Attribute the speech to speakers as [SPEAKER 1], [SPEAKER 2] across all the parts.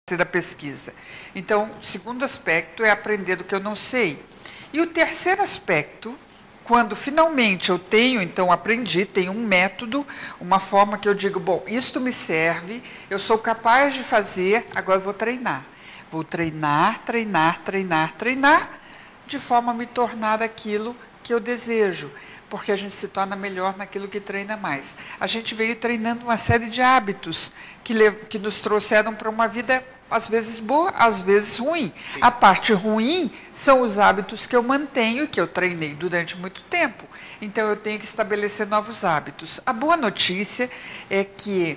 [SPEAKER 1] da pesquisa. Então, o segundo aspecto é aprender do que eu não sei. E o terceiro aspecto, quando finalmente eu tenho, então aprendi, tenho um método, uma forma que eu digo, bom, isto me serve, eu sou capaz de fazer, agora eu vou treinar. Vou treinar, treinar, treinar, treinar, de forma a me tornar aquilo que eu desejo, porque a gente se torna melhor naquilo que treina mais. A gente veio treinando uma série de hábitos que nos trouxeram para uma vida, às vezes boa, às vezes ruim.
[SPEAKER 2] Sim.
[SPEAKER 1] A parte ruim são os hábitos que eu mantenho, que eu treinei durante muito tempo. Então, eu tenho que estabelecer novos hábitos. A boa notícia é que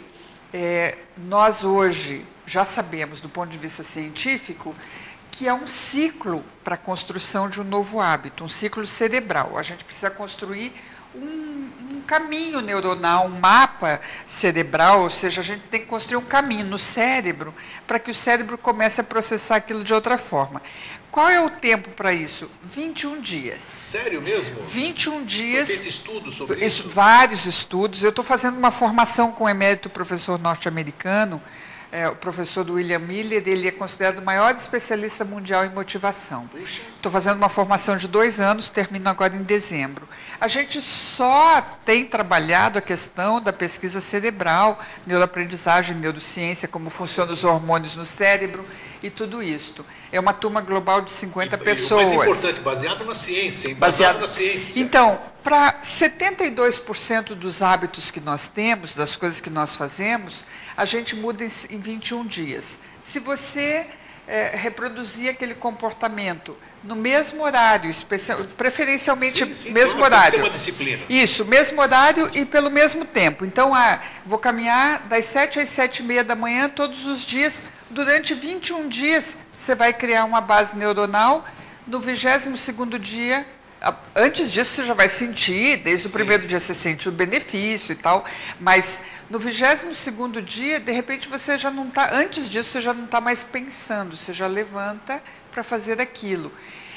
[SPEAKER 1] nós hoje já sabemos, do ponto de vista científico, que é um ciclo para a construção de um novo hábito, um ciclo cerebral. A gente precisa construir um caminho neuronal, um mapa cerebral, ou seja, a gente tem que construir um caminho no cérebro para que o cérebro comece a processar aquilo de outra forma. Qual é o tempo para isso? 21 dias.
[SPEAKER 2] Sério mesmo?
[SPEAKER 1] 21 dias.
[SPEAKER 2] Foi feito estudos sobre isso?
[SPEAKER 1] Vários estudos. Eu estou fazendo uma formação com um emérito professor norte-americano, o professor William Miller, ele é considerado o maior especialista mundial em motivação. Estou fazendo uma formação de 2 anos, termino agora em dezembro. A gente só tem trabalhado a questão da pesquisa cerebral, neuroaprendizagem, neurociência, como funcionam os hormônios no cérebro e tudo isso. É uma turma global de 50 pessoas.
[SPEAKER 2] O mais importante, baseado na ciência. Baseado na ciência.
[SPEAKER 1] Então, para 72% dos hábitos que nós temos, das coisas que nós fazemos, a gente muda em 21 dias. Se você reproduzir aquele comportamento no mesmo horário, preferencialmente mesmo horário.
[SPEAKER 2] Tem uma disciplina.
[SPEAKER 1] Isso, mesmo horário e pelo mesmo tempo. Então, vou caminhar das 7 às 7h30 da manhã todos os dias. Durante 21 dias, você vai criar uma base neuronal. No 22º dia, antes disso você já vai sentir, desde o primeiro dia você sente o benefício e tal, mas no 22º dia, de repente você já não está, antes disso você já não está mais pensando, você já levanta para fazer aquilo.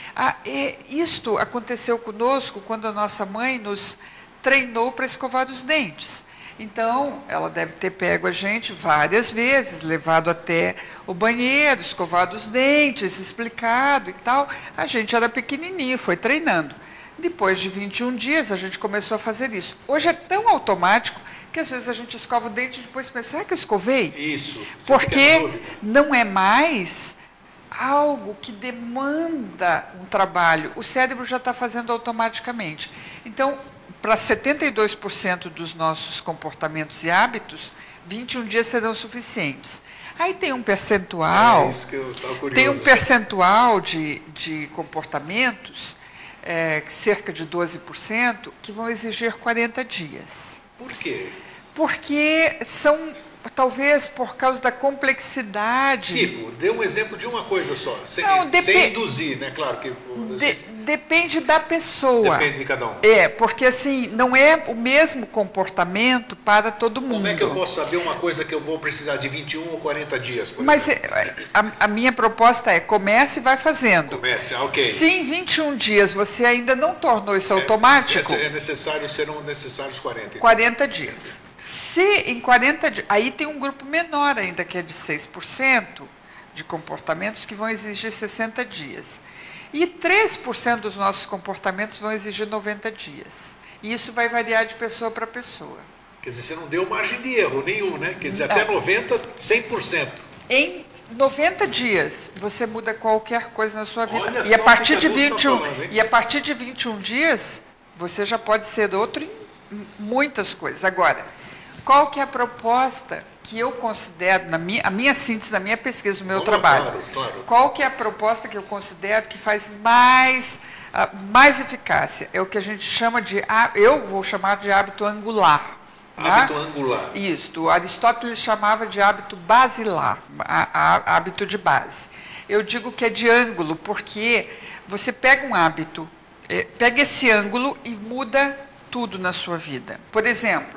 [SPEAKER 1] Isto aconteceu conosco quando a nossa mãe nos treinou para escovar os dentes. Então, ela deve ter pego a gente várias vezes, levado até o banheiro, escovado os dentes, explicado e tal. A gente era pequenininho, foi treinando. Depois de 21 dias, a gente começou a fazer isso. Hoje é tão automático que às vezes a gente escova o dente e depois pensa, será que eu escovei?
[SPEAKER 2] Isso.
[SPEAKER 1] Porque não é mais algo que demanda um trabalho. O cérebro já está fazendo automaticamente. Então, para 72% dos nossos comportamentos e hábitos, 21 dias serão suficientes. Aí tem um percentual, de comportamentos, cerca de 12%, que vão exigir 40 dias.
[SPEAKER 2] Por quê?
[SPEAKER 1] Porque são, talvez por causa da complexidade.
[SPEAKER 2] Tipo, dê um exemplo de uma coisa só, sem induzir, né? Claro que...
[SPEAKER 1] Depende da pessoa.
[SPEAKER 2] Depende de cada um.
[SPEAKER 1] Porque assim, não é o mesmo comportamento para todo mundo.
[SPEAKER 2] Como é que eu posso saber uma coisa que eu vou precisar de 21 ou 40 dias?
[SPEAKER 1] Mas a minha proposta é, comece e vai fazendo.
[SPEAKER 2] Comece, ok.
[SPEAKER 1] Se em 21 dias você ainda não tornou isso automático...
[SPEAKER 2] Serão necessários 40.
[SPEAKER 1] 40 dias. Se em 40 dias... Aí tem um grupo menor ainda, que é de 6% de comportamentos que vão exigir 60 dias. E 3% dos nossos comportamentos vão exigir 90 dias. E isso vai variar de pessoa para pessoa.
[SPEAKER 2] Quer dizer, você não deu margem de erro nenhum, né? Quer dizer, até 90%, 100%.
[SPEAKER 1] Em 90 dias, você muda qualquer coisa na sua vida.
[SPEAKER 2] Olha
[SPEAKER 1] E a
[SPEAKER 2] só
[SPEAKER 1] partir
[SPEAKER 2] o que
[SPEAKER 1] de
[SPEAKER 2] a Dulce
[SPEAKER 1] 21,
[SPEAKER 2] tá falando, hein?
[SPEAKER 1] e a partir de 21 dias, você já pode ser outro em muitas coisas. Agora, qual que é a proposta que eu considero, a minha síntese, na minha pesquisa, no meu trabalho?
[SPEAKER 2] Claro.
[SPEAKER 1] Qual que é a proposta que eu considero que faz mais eficácia? É o que a gente chama de, eu vou chamar de hábito angular.
[SPEAKER 2] Hábito angular.
[SPEAKER 1] Isso, Aristóteles chamava de hábito basilar, hábito de base. Eu digo que é de ângulo, porque você pega um hábito, pega esse ângulo e muda tudo na sua vida. Por exemplo,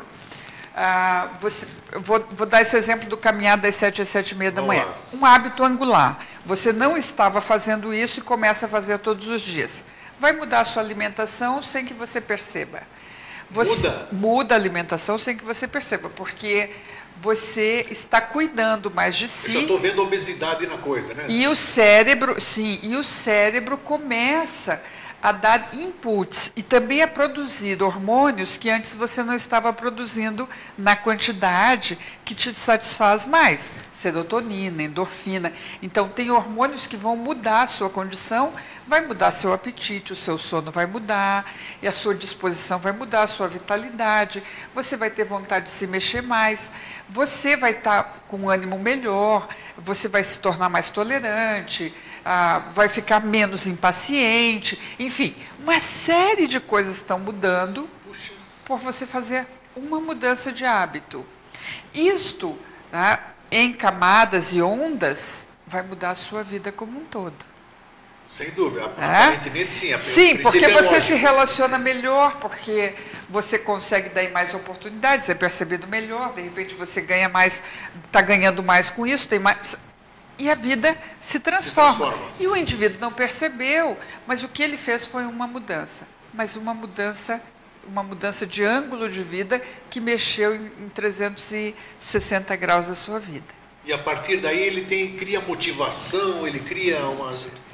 [SPEAKER 1] vou dar esse exemplo do caminhar das 7 às 7h30 da manhã. Um hábito angular. Você não estava fazendo isso e começa a fazer todos os dias. Vai mudar a sua alimentação sem que você perceba. Muda a alimentação sem que você perceba, porque você está cuidando mais de si.
[SPEAKER 2] Eu já estou vendo obesidade na coisa, né?
[SPEAKER 1] E o cérebro, sim, e o cérebro começa a dar inputs e também a produzir hormônios que antes você não estava produzindo na quantidade que te satisfaz mais. Serotonina, endorfina. Então, tem hormônios que vão mudar a sua condição, vai mudar seu apetite, o seu sono vai mudar, e a sua disposição vai mudar, a sua vitalidade, você vai ter vontade de se mexer mais, você vai estar com um ânimo melhor, você vai se tornar mais tolerante, vai ficar menos impaciente, enfim, uma série de coisas estão mudando por você fazer uma mudança de hábito. Isto, tá, em camadas e ondas, vai mudar a sua vida como um todo.
[SPEAKER 2] Sem dúvida, aparentemente sim.
[SPEAKER 1] Sim, porque você se relaciona melhor, porque você consegue dar mais oportunidades, é percebido melhor, de repente você ganha mais, está ganhando mais com isso, tem mais... E a vida se transforma. E o indivíduo não percebeu, mas o que ele fez foi uma mudança. Mas uma mudança de ângulo de vida que mexeu em 360 graus da sua vida.
[SPEAKER 2] E a partir daí ele cria motivação, ele cria uma...